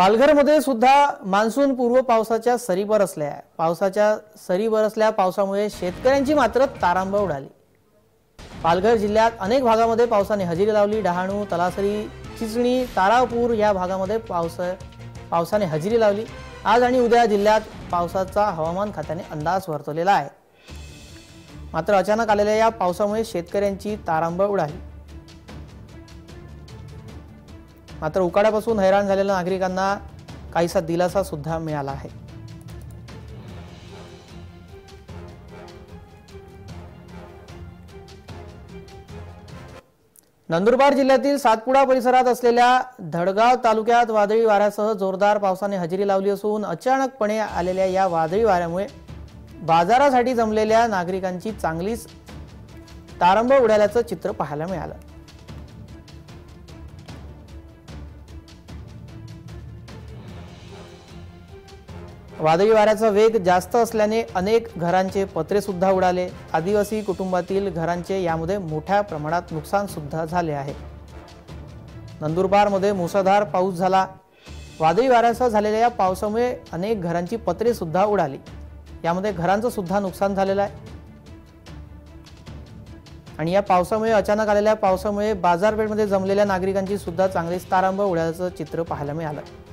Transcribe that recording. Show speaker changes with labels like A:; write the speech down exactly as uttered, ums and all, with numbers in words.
A: पालघरमध्ये सुद्धा मान्सून पूर्व पावसाच्या सरी बरसल्या पावसाच्या सरी बरसल्या पावसामुळे शेतकऱ्यांची मात्र तारांबळ उडाली। पालघर जिल्ह्यात अनेक भागामध्ये पावसाने हजेरी लावली। डहाणू, तलासरी, चिंचणी, तारापूर या भागामध्ये पावस पावसाने हजेरी लावली। आज आणि उद्या जिल्ह्यात पावसाचा हवामान खात्याने अंदाज वर्तवलेला आहे। मात्र अचानक आलेल्या या पावसामुळे शेतकऱ्यांची तारांबळ उडाली। मात्र उकाड्यापासून हैराण झालेल्या नागरिकांना काहीसा दिलासा सुद्धा मिळाला आहे। नंदुरबार जिल्ह्यातील सातपुडा परिसरात असलेल्या धडगाव तालुक्यात वादळी वाऱ्यासह जोरदार पावसाने हजेरी लावली असून अचानकपणे आलेल्या या वादळी वाऱ्यामुळे बाजारासाठी जमलेल्या नागरिकांची चांगलीच तारांबळ उडाल्याचं चित्र पाहायला मिळालं। वादळी वाऱ्याचा वेग जास्त असल्याने अनेक घरांचे पत्रे सुद्धा उडाले। आदिवासी कुटुंबातील घरांचे यामध्ये मोठ्या प्रमाणात नुकसान सुद्धा झाले आहे। नंदुरबारमध्ये मुसळधार पाऊस झाला। वादळी वाऱ्यासह झालेल्या या पावसामुळे अनेक घरांची पत्रे सुद्धा उडाली। यामध्ये घरांचं सुद्धा नुकसान झालेलं आहे। आणि या पावसामुळे अचानक आलेल्या पावसामुळे बाजारपेठेमध्ये जमलेल्या नागरिकांची सुद्धा चांगलीच तारांबळ उडाल्याचं चित्र पाहायला मिळालं।